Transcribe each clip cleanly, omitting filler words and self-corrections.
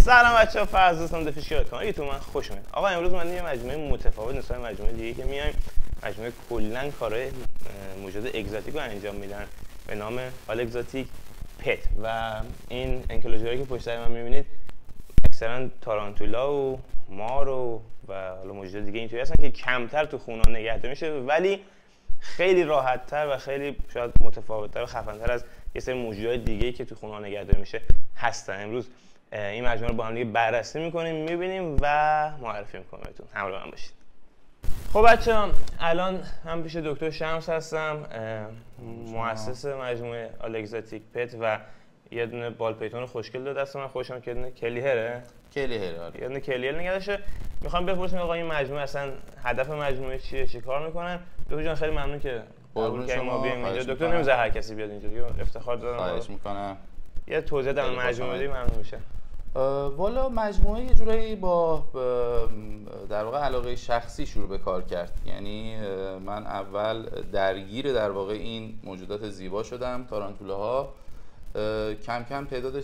سلام بچه‌ها، فرض هستم دفیشیات کانال تو من خوش اومدید. آقا امروز من یه مجموعه متفاوت نسبت به مجموعه دیگه که میایم مجموعه کلا کارهای موجود اگزاتیک رو انجام میدن به نام آل اگزاتیک پت و این انکلوژری که پشت سر من میبینید اکثرا تارانتولا و مار و حالا موجود دیگه اینطوری هستن که کمتر تو خونه نگهداری میشه ولی خیلی راحت‌تر و خیلی شاید متفاوت‌تر و خفن‌تر از یه سری موجودات دیگه‌ای که تو خونه نگهداری میشه هستن. امروز این مجموعه رو با هم دیگه بررسی می‌کنیم، می‌بینیم و معرفی می‌کنم بهتون. همراه من باشید. خب بچه‌ها، الان هم پیش دکتر شمس هستم، مؤسس مجموعه آل اگزاتیک پت و یه دونه بال پیتون خوشگل داد دست من. خوشم که دونه کلیهره. یه دونه کلیهر نگه داشته. می‌خوام بپرسیم آقا این مجموعه اصلا هدف مجموعه چیه، چیکار می‌کنن؟ دکتر جان خیلی ممنون که قبول کردید ما بیایم اینجا. دکتر نمی‌ذاره هر کسی بیاد اینجا دیگه، افتخار دارم. خواهش می‌کنم. یه توضیح در مجموعه بدید ممنون میشه. والا مجموعه یه جورایی با در واقع علاقه شخصی شروع به کار کرد. یعنی من اول درگیر در واقع این موجودات زیبا شدم، تارانتولاها. کم کم تعدادش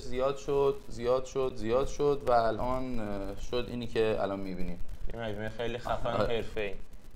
زیاد شد و الان شد اینی که الان می‌بینید. این مجموعه خیلی خفن و حرفه‌ای.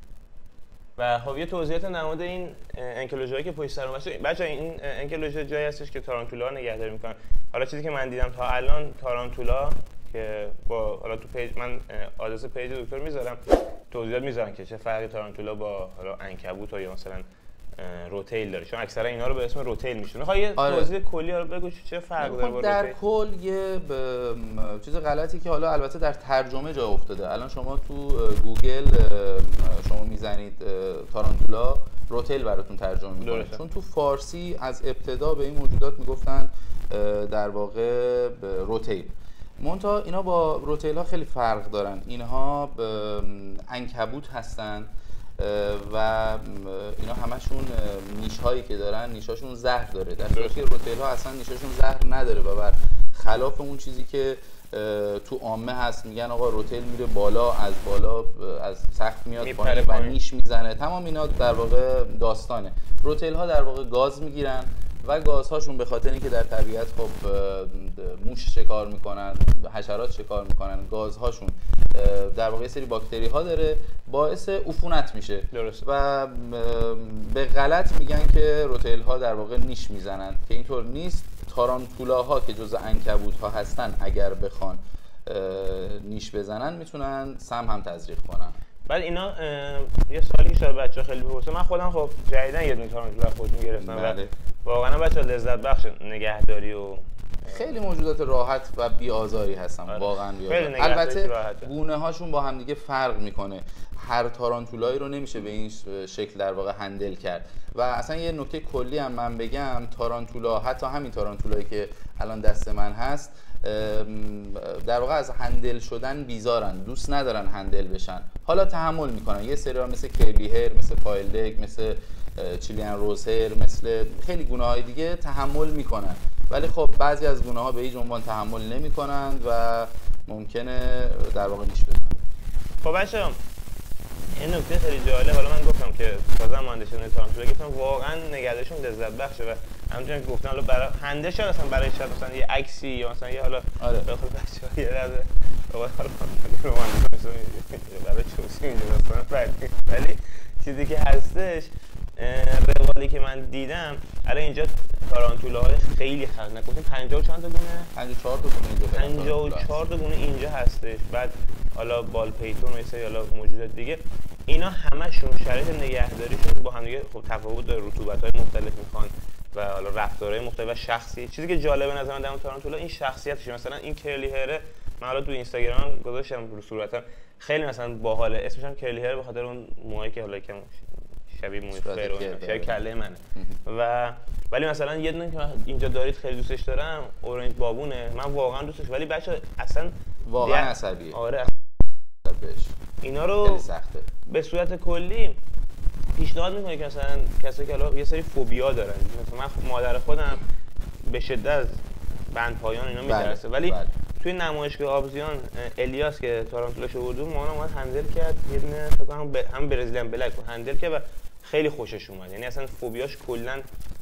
و خب یه توضیحات در مورد این انکلوژری که پشت سر بچه‌ها، این انکلوژر جایی هستش که تارانتولا نگهداری میکنن. حالا چیزی که من دیدم تا الان تارانتولا که با حالا تو پیج من آدرس پیج دکتر میذارم، توضیحات میذارم که چه فرقی تارانتولا با حالا عنکبوت یا مثلا روتیل داره، چون اکثرا اینا رو به اسم روتیل میشناسن. میخوای یه توضیح کلی رو بگو چه فرقی داره با در کل یه چیز غلطی که حالا البته در ترجمه جا افتاده. الان شما تو گوگل شما میزنید تارانتولا، روتیل براتون ترجمه میکنه، چون تو فارسی از ابتدا به این موجودات میگفتن در واقع روتیل. منتها اینا با روتیل ها خیلی فرق دارن. اینها عنکبوت هستن و اینا همشون نیش هایی که دارن نیشاشون زهر داره، در صورتی که روتیل ها اصلا نیشاشون زهر نداره و بر خلاف اون چیزی که تو عامه هست میگن آقا روتیل میره بالا، از بالا از سقف میاد پایین و نیش میزنه. تمام اینا در واقع داستانه. روتیل ها در واقع گاز میگیرن و گازهاشون به خاطر اینکه در طبیعت خب موش شکار میکنن، حشرات شکار میکنن، گازهاشون در واقع سری باکتری ها داره، باعث عفونت میشه. درست. و به غلط میگن که روتیل ها در واقع نیش میزنن، که اینطور نیست. تارانتولا ها که جزء عنکبوت ها هستن اگر بخوان نیش بزنن میتونن سم هم تزریق کنن. بعد اینا یه سوالی که شاید بچه‌ها خیلی بپرسن، من خودم خب جدیدن یه دونه تارانتولا خودم گرفتم و واقعا بچه‌ها لذت بخش نگهداری و خیلی موجودات راحت و بی آزاری هستن. واقعا بی آزار. البته گونه هاشون با هم دیگه فرق میکنه. هر تارانتولایی رو نمیشه به این شکل در واقع هندل کرد. و اصلا یه نکته کلی هم من بگم، تارانتولا، حتی همین تارانتولایی که الان دست من هست، در واقع از هندل شدن بیزارن، دوست ندارن هندل بشن. حالا تحمل میکنن. یه سری ها مثل کلیهر، مثل پایلدک، مثل چیلیان روزهر، مثل خیلی گونه های دیگه تحمل میکنن، ولی خب بعضی از گونه ها به هیچ عنوان تحمل نمیکنن و ممکنه در واقع نیش بزنن. خب بچه‌ها، این نکته خیلی جالب. حالا من گفتم که تازه مهندسی تارانتولا گفتم واقعا نگهداریشون لذت بخشه و همونطور که گفتم حالا برای هنده شاید اصلا برای شاید مثلا یه عکسی یا مثلا یه حالا بخواد بچه‌ها یه رده حالا برای چوسی اینجا مثلا، ولی چیزی که هستش روالی که من دیدم الان اینجا تارانتولاهای خیلی خفن، گفتیم 50 چند تا گونه؟ 54 تا گونه اینجا، 54 تا گونه اینجا هستش. بعد حالا بال پیتون و یه حالا موجودات دیگه، اینا همشون شرایط نگهداریشون با هم دیگه خب تفاوت داره، رطوبت‌های مختلف میخوان و حالا رفتارهای مختلف و شخصی. چیزی که جالبه نظر من در اون تارانتولا این شخصیتشه. مثلا این کرلی هره من حالا تو اینستاگرام گذاشتم رو صورتم، خیلی مثلا باحاله. اسمش هم کرلی هره به خاطر اون موهایی که حالا یکم شبیه موی فرعون، شبیه کله منه. و ولی مثلا یه دونه که اینجا دارید خیلی دوستش دارم، اورنج بابونه. من واقعا دوستش، ولی بچه‌ها اصلا واقعا عصبیه. آره بهش اینا رو سخته. به صورت کلی پیشنهاد میکنه که مثلا کسایی که حالا یه سری فوبیا دارن، مثلا من مادر خودم به شدت از بند پایان اینا میترسه، ولی توی نمایشگاه آبزیان الیاس که تارانتولاش آورد مامان اومد هندل کرد، یه دونه فکر کنم هم برزیلیان بلک رو هندل کرد و خیلی خوشش اومد. یعنی اصلا فوبیاش کلا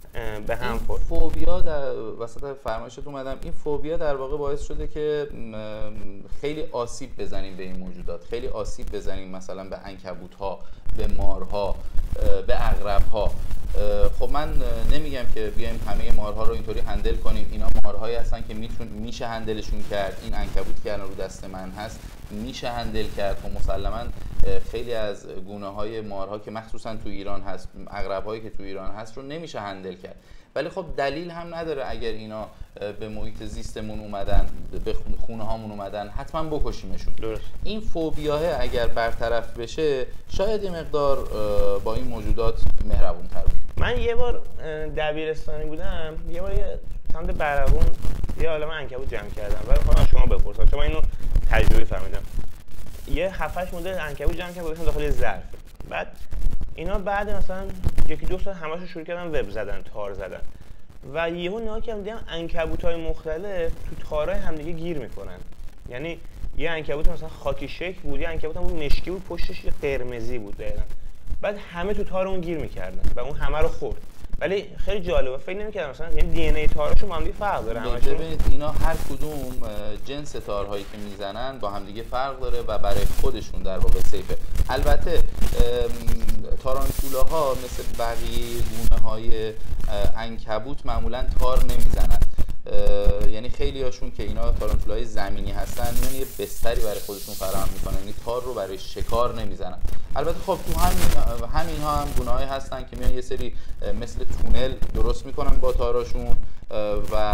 به هم خورد. فوبیا در وسط فرمایشت اومدم، این فوبیا در واقع باعث شده که خیلی آسیب بزنیم به این موجودات، خیلی آسیب بزنیم مثلا به عنکبوت‌ها، به مارها، به عقرب‌ها. خب من نمیگم که بیایم همه مارها رو اینطوری هندل کنیم، اینا مارهایی هستن که میشه هندلشون کرد. این عنکبوت که الان رو دست من هست میشه هندل کرد. خب مسلما خیلی از گونه‌های مارها که مخصوصا تو ایران هست، عقرب‌هایی که تو ایران هست رو نمیشه هندل کرد. ولی خب دلیل هم نداره اگر اینا به محیط زیستمون اومدن، به خونه هامون اومدن، حتما بکشیمشون. درست. این فوبیاه اگر برطرف بشه شاید یه مقدار با این موجودات مهربون تر بود. من یه بار دبیرستانی بودم، یه بار سمت برقون یه عالمه عنکبوت جمع کردم. ولی خودم شما بپرسم چون من اینو تجربی فهمیدم. یه 7-8 مدل عنکبوت جمع کردم داخل ظرف. بعد اینا بعد مثلا 1-2 سال همه‌شون شروع کردن وب زدن، تار زدن. و یهو نگاه کردم دیدم عنکبوت‌های مختلف تو تارای همدیگه گیر میکنن. یعنی یه عنکبوت مثلا خاکی شکل بود، یه عنکبوت هم بود مشکی بود، پشتش قرمزی بود دقیقاً. بعد همه تو تار اون گیر میکردن و اون همه رو خورد. ولی خیلی جالبه، فکر نمی‌کردم مثلا یعنی دی ان ای تاراشون با هم دیگه فرق داره همشون. ببینید اینا هر کدوم جنس تارهایی که میزنن با هم دیگه فرق داره و برای خودشون در واقع سیفه. البته تارانتولاها مثل بقیه گونه‌های عنکبوت معمولا تار نمیزنن. یعنی خیلی هاشون که اینا تارانتولای زمینی هستن میان یه بستری برای خودشون فراهم میکنن، یعنی تار رو برای شکار نمیزنن. البته خب تو همینها هم گونه‌هایی هستن که میان یه سری مثل تونل درست میکنن با تاراشون و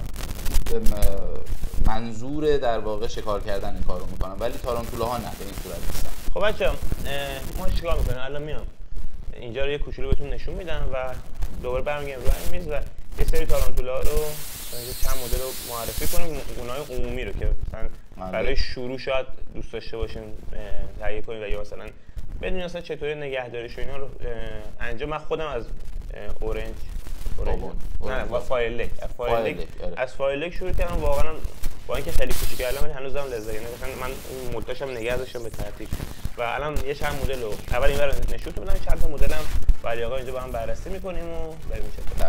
منظور در واقع شکار کردن این کارو میکنن، ولی تارانتولاها نه به این صورت نیستن. خب بچه‌ها ما چیکار میکنیم الان؟ میام اینجا رو یه کوچولو بهتون نشون میدم و دوباره برمیگردیم روی این میز و یه سری تارانتولا رو چند مدل رو معرفی کنیم، اونای عمومی رو که مثلا برای شروع شاید دوست داشته باشین تهیه کنیم و یا مثلا بدونید اصلا چطوری نگهداریش و اینا رو انجام. من خودم از اورنج نه از فایل شروع کردم، واقعا با اینکه خیلی کوچیکه ولی هنوزم لذت، یعنی مثلا من اون مدتشم نگه داشتم به ترتیب و الان یه چند مدل رو اول اینور نشون بدم، چند تا مدل هم ولی آقا اینجا با هم بررسی می‌کنیم و بریم چه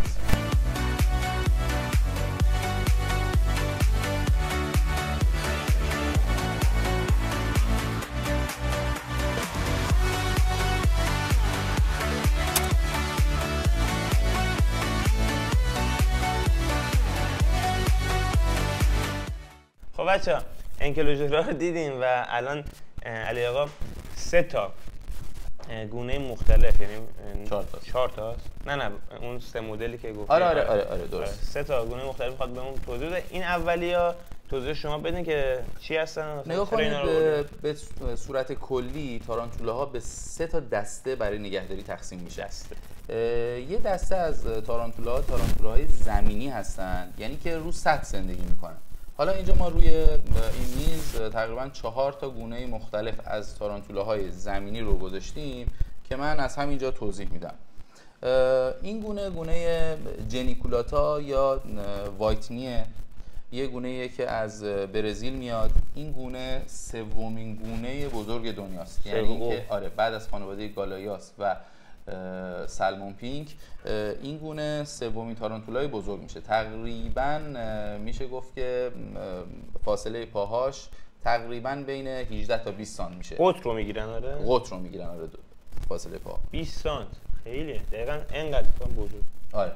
خب بچه‌ها انکلوژرها رو دیدیم و الان علی آقا 3 تا گونه مختلف، یعنی 4 تا نه اون 3 مدلی که گفتیم. آره درست. 3 تا گونه مختلف می‌خواد بهمون توضیح بده. این اولیا توضیح شما بدین که چی هستن. نگاه کنید به صورت کلی تارانتولاها به 3 تا دسته برای نگهداری تقسیم میشه. یه دسته از تارانتولاهای زمینی هستن، یعنی که رو سطح زندگی میکنن. حالا اینجا ما روی این میز تقریبا 4 تا گونه مختلف از تارانتولاهای زمینی رو گذاشتیم که من از همینجا توضیح میدم. این گونه جنیکولاتا یا وایتنیه، یه گونه‌ایه که از برزیل میاد. این گونه سومین گونه بزرگ دنیاست، یعنی اینکه آره بعد از خانواده گالایاس و سلمون پینک این گونه سومین تارانتولای بزرگ میشه. تقریبا میشه گفت که فاصله پاهاش تقریبا بین 18 تا 20 سانت میشه. قطر رو میگیرن آره؟ قطر رو میگیرن آره، فاصله پا 20 سانت خیلیه، دقیقاً اینقدر بزرگ. آره.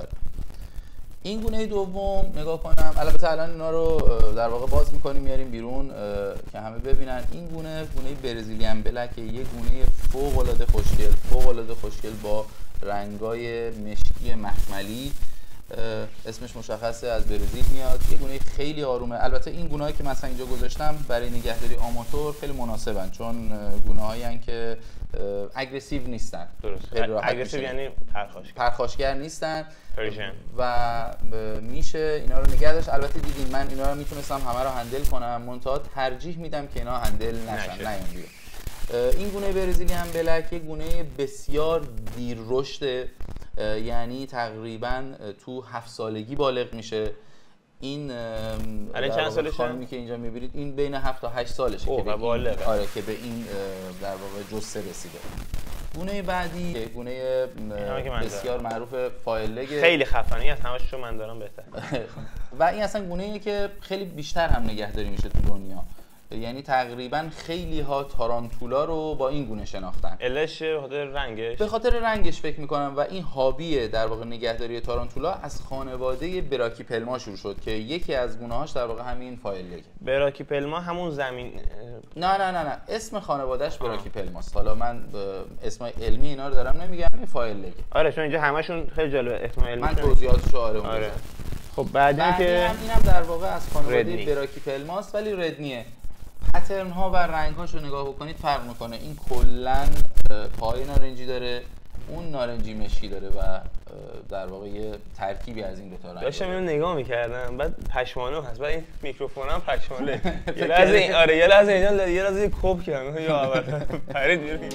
این گونه دوم نگاه کنم، البته الان اینا رو در واقع باز میکنیم میاریم بیرون که همه ببینن. این گونه برزیلیان بلک، یه گونه فوق العاده خوشگل با رنگای مشکی مخملی، اسمش مشخصه از برزیل میاد. یه گونه خیلی آرومه. البته این گونه‌هایی که مثلا اینجا گذاشتم برای نگهداری آماتور خیلی مناسبن، چون گونه‌هایی هستن که اگریسیو نیستن. درست. اگریسیو یعنی پرخاشگر نیستن پرشن و میشه اینا رو نگه داشت. البته دیدین من اینا رو میتونستم همه رو هندل کنم، منتها ترجیح میدم که اینا هندل نشن. این گونه برزیلیان بلک یک گونه بسیار دیر رشده، یعنی تقریبا تو 7 سالگی بالغ میشه. این چند سالشه؟ خانمی که اینجا میبینید این بین 7 تا 8 سالشه که بالغه. آره که به این در واقع جثه رسیده. گونه بعدی گونه بسیار معروف فایل لگ، خیلی خفنی از همشون من دارم بهتر و این اصلا گونه‌ایه که خیلی بیشتر هم نگهداری میشه تو دنیا. یعنی تقریبا خیلی ها تارانتولا رو با این گونه شناختن. علتش به خاطر رنگش؟ به خاطر رنگش فکر میکنم. و این هابی در واقع نگهداری تارانتولا از خانواده براکیپلما شروع شد که یکی از گونه‌هاش در واقع همین فایل لگ. براکیپلما همون زمین؟ نه اسم خانواده‌اش براکیپلماست. حالا من اسم علمی اینا رو دارم نمیگم، این فایل لگ. آره چون اینجا همشون خیلی جالبه اسم علمی. من توضیحاتش آره. خب بعدین که اینم در واقع از خانواده براکیپلماست ولی ردنیه. پترن ها و رنگ هاش رو نگاه بکنید فرق میکنه. این کلا پای نارنجی داره، اون نارنجی مشکی داره و در واقع یه ترکیبی از این دو تا رنگ. داشتم اینو نگاه میکردم بعد پشمانه هست، بعد این میکروفون هم پشمانه. یه لحظه اینجا یه لحظه کوب کردم یا اول پرید بیرون.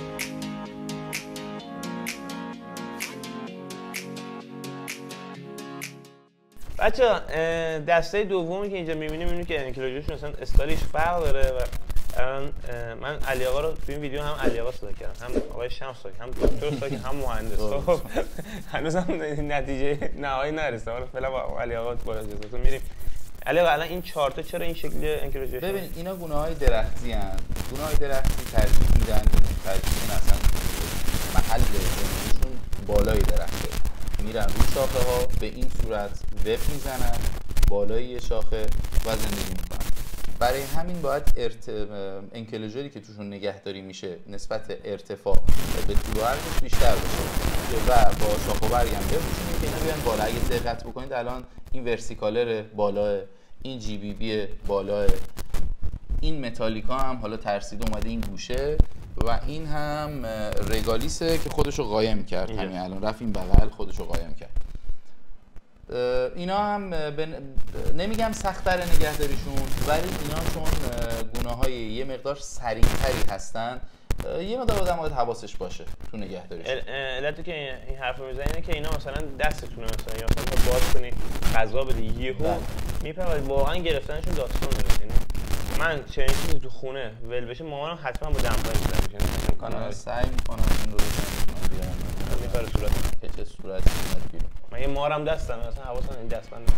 بچه‌ها دسته دومی که اینجا می‌بینیم که انکلوژشون اصلا استایلش فرق داره و الان من علی آقا رو تو این ویدیو هم علی آقا صدا کردم، هم آقای شمس صدا کردم، هم دکتر صدا کردم، هم مهندس. خب هنوزم نتیجه نهایی نرسیده. حالا فعلا با علی آقا بالا اجازهتون میریم. علی آقا الان این چهار تا چرا این شکلی انکلوژشن؟ ببین اینا گونه‌های درختی ان. گونه‌های درختی ترکیب میدن، ترکیب اصلا محل زندگیشون بالای درخته. میرن رو شاخه ها به این صورت وب میزنن بالای شاخه و زندگی میکنن. برای همین باید انکلوژری که توشون نگهداری میشه نسبت ارتفاع به طول و عرضش بیشتر باشه و با شاخه و برگ هم بپوشونید که اینا بیان بالا. اگه دقت بکنید الان این ورسیکالر بالاه، این جی بی بی بالاه، این متالیکا هم حالا ترسیده اومده این گوشه و این هم رگالیسه که خودشو قایم کرد. همین الان رفت این بغل خودشو قایم کرد. اینا هم نمیگم سخت‌تر نگهداریشون ولی اینا چون گونه‌های یه مقدار سریع‌تری هستن یه مقدار آدم باید حواسش باشه تو نگهداریشون. علتی که این حرفو میزنی اینه که اینا مثلا دستتونه مثلا یا مثلا باز کنی غذا بدی یهو میپره واقعا گرفتنشون داستان داره. یعنی من چه چیزی تو خونه ول بشه مامانم حتما با دمپایی میذاره. امکان سعی میکنم این رو بزنم بیارم میپره صورت چه صورتی میاد بیرون. من یه مارم دستم مثلا حواسم این دستبند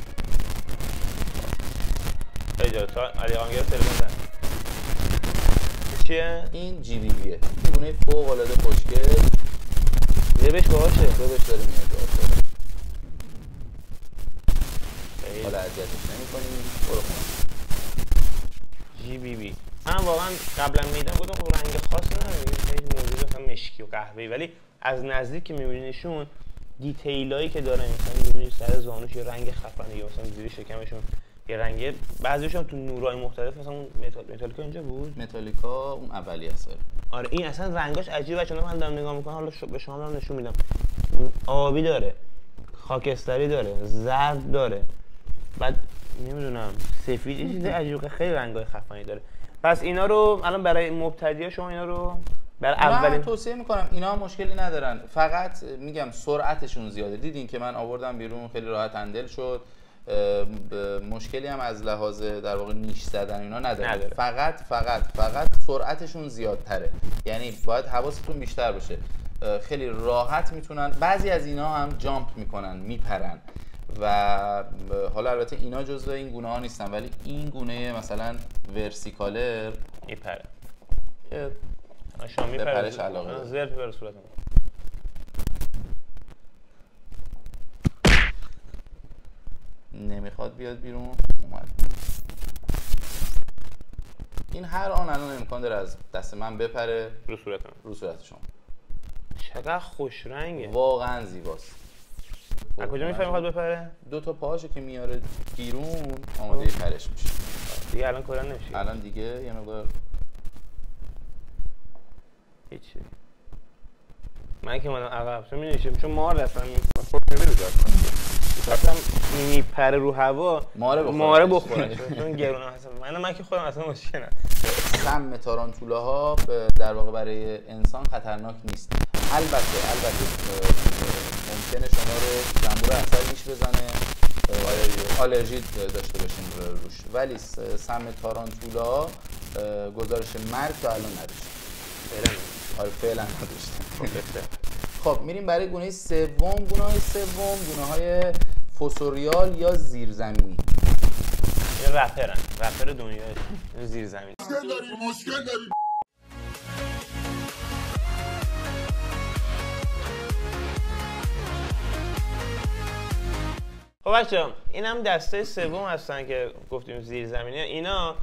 خیلی جالب. تا علی آقا میگه تلفن زن چیه؟ این جی بی بیه. گونه فوق العاده خوشگل. زیبش باشه. زیبش داره میاد. حالا اذیتش نمی‌کنیم. برو خونه. جی بی بی. من واقعا قبلا میدم گفتم خب رنگ خاصی نداره. خیلی موجود مثلا مشکی و قهوه‌ای ولی از نزدیک که می‌بینیشون دیتیلایی که داره مثلا می‌بینی سر زانوش یه رنگ خفنه یا مثلا زیر شکمشون یه رنگه. بعضیشون تو نورای مختلف مثلا اون متالیکا اینجا بود. متالیکا اون اولی است. آره این اصلا رنگاش عجیبه. چون من دارم نگاه میکنم حالا به شما هم نشون میدم. آبی داره، خاکستری داره، زرد داره، بعد نمیدونم سفید، یه چیز عجیبه. خیلی رنگای خفنی داره. پس اینا رو الان برای مبتدی‌ها شما اینا رو برای اولین توصیه میکنم. اینا مشکلی ندارن، فقط میگم سرعتشون زیاده. دیدین که من آوردم بیرون خیلی راحت هندل شد. مشکلی هم از لحاظ در واقع نیش زدن اینا نداره. فقط سرعتشون زیادتره. یعنی باید حواستون بیشتر باشه. خیلی راحت میتونن. بعضی از اینا هم جامپ میکنن، میپرن و حالا البته اینا جزو این گونه ها نیستن ولی این گونه مثلا ورسیکالر میپره. شما میپره. پرش علاقه داره. زرد بر صورتم. نمیخواد بیاد بیرون. اومد. این هر آن الان امکان داره از دست من بپره رو صورت شما. چقدر خوش رنگه. واقعا زیباست. از کجا میفهمی میخواد بپره؟ دو تا پاهاشو که میاره بیرون آماده پرش میشه. دیگه الان کلا نمیشه. الان دیگه یه مقدار هیچی. من که اومدم عقب چون می‌نشم چون مار رفتم خود نمی‌رود اصلا میپره رو هوا ماره بخوره چون گرونه هستم. من که خودم اصلا مشکل ندارم. سم تارانتولاها در واقع برای انسان خطرناک نیست. البته ممکنه شما رو زنبور اثر ریش بزنه، آلرژی داشته باشین روش، ولی سم تارانتولا گزارش مرگ تا الان نداشت. آره فعلا نداشتیم. خب میریم برای گونه سوم. گونه‌های سوم گونه‌های فوسوریال یا زیرزمینی. یه رپر دنیای زیرزمینی. مشکل داریم. خب بچه‌ها این هم دسته سوم هستن که گفتیم زیرزمینی. اینا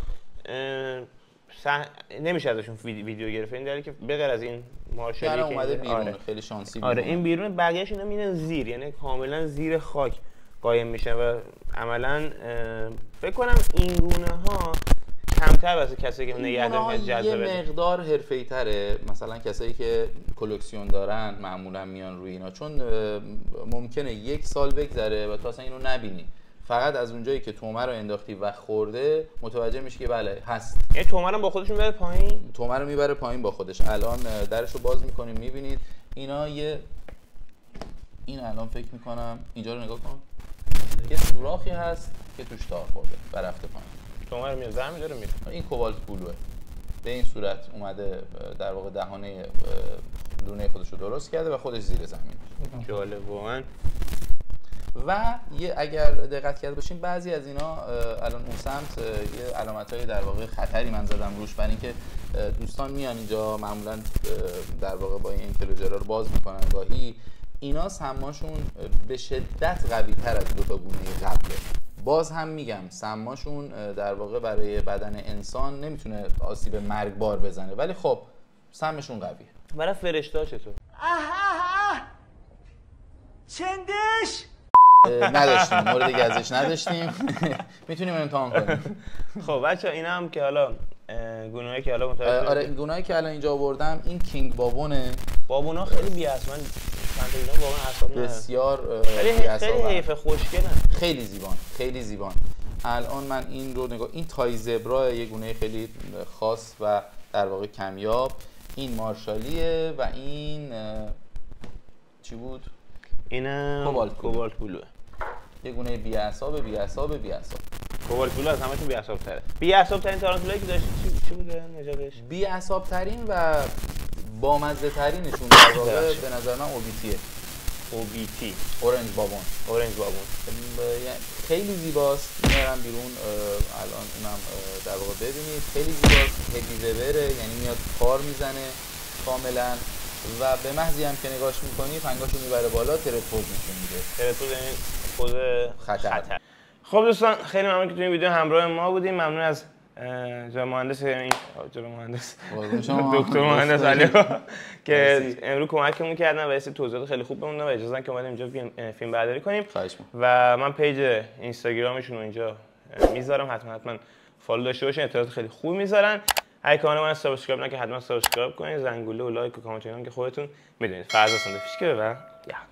نمیشه ازشون ویدیو گرفت، این دلیلی که به غیر از این مارشالی که اومده بیرون. آره. خیلی شانسی بیرون. آره این بیرون، بقیه‌اش اینا میرن زیر، یعنی کاملا زیر خاک قایم میشن و عملاً فکر کنم این گونه ها کمتر واسه کسایی که نگهداری جذابه، یه مقدار حرفه‌ای‌تره. مثلا کسایی که کلکسیون دارن معمولا میان روی اینا، چون ممکنه 1 سال بگذره و تو اصلا اینو نبینی، فقط از اونجایی که تومه رو انداختی و خورده متوجه میشی که بله هست. یعنی تومه رو با خودش میبره پایین، تومه رو میبره پایین با خودش. الان درشو باز میکنیم میبینید اینا این الان فکر میکنم اینجا رو نگاه کن، یه سوراخی هست که توش تار خورده و رفته پایین. تومه رو میاره زمین داره میره. این کوبالت بلوه به این صورت اومده، در واقع دهانه لونه خودش رو درست کرده و خودش زیر زمین. جالب واقعا. و اگر دقت کرده باشین بعضی از اینا الان اون سمت یه علامت‌های در واقع خطری من زدم روش، برای اینکه دوستان میان اینجا معمولا در واقع با این انکلوژرها رو باز میکنن، گاهی اینا سماشون به شدت قوی تر از دو تا گونه قبله. باز هم میگم سماشون در واقع برای بدن انسان نمیتونه آسیب مرگبار بزنه، ولی خب سمشون قویه. برای فرشته‌ها چطور؟ چندش نداشتیم، مورد گزش نداشتیم. میتونیم امتحان کنیم. خب بچه‌ها اینا هم که حالا گونه‌ای که حالا متوجه آره گونه‌ای که الان اینجا آوردم این کینگ بابونه. بابونا خیلی بی‌اصلا، چند تا اینا واقعا اعصاب نداره. بسیار خیلی حیف خوشگلن. خیلی زیبان. الان من این رو نگاه، این تای زبرا یه گونه خیلی خاص و در واقع کمیاب. این مارشالیه و این چی بود؟ اینم کوبالت بلوه. یه گونه بی‌اعصاب. کوبالت بلو از همه‌شون بی‌اعصاب‌تره. بی‌اعصاب‌ترین تارانتولایی که داشت چی بوده نژادش؟ بی‌اعصاب‌ترین و بامزه‌ترینشون در واقع به نظر من اوبیتیه. اوبیتی، اورنج بابون. خیلی زیباست. میارم بیرون الان اونم در واقع ببینید. خیلی زیباست. هدی وبره، یعنی میاد کار میزنه کاملا و به محضی هم که نگاش میکنی پنگاشو میبره بالا، ترپوز نشون میده. ترپوز یعنی پوز خطر. خب دوستان خیلی ممنون که تو این ویدیو همراه ما بودیم. ممنون از جناب مهندس دکتر مهندس علی که امروز کمکمون کردن و توضیحات خیلی خوب بهمون دادن و اجازه دادن که اومدیم اینجا فیلم برداری کنیم. و من پیج اینستاگرامشون رو اینجا میذارم، حتما فالو داشته باشین، اطلاعات خیلی خوب میذارن. اگه کانال من سابسکرایب نکردید حتما سابسکرایب کنید، زنگوله و لایک و کامنت اینا که خودتون میدونید. فرض ساندفیشکه و